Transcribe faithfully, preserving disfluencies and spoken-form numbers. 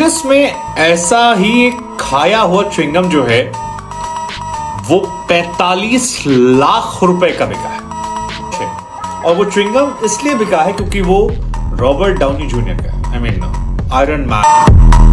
US में ऐसा ही खाया हुआ च्युइंगम जो है वो पैंतालीस लाख रुपए का बिका है। और वो च्युइंगम इसलिए बिका है क्योंकि वो रॉबर्ट डाउनी जूनियर का है। I mean Iron man.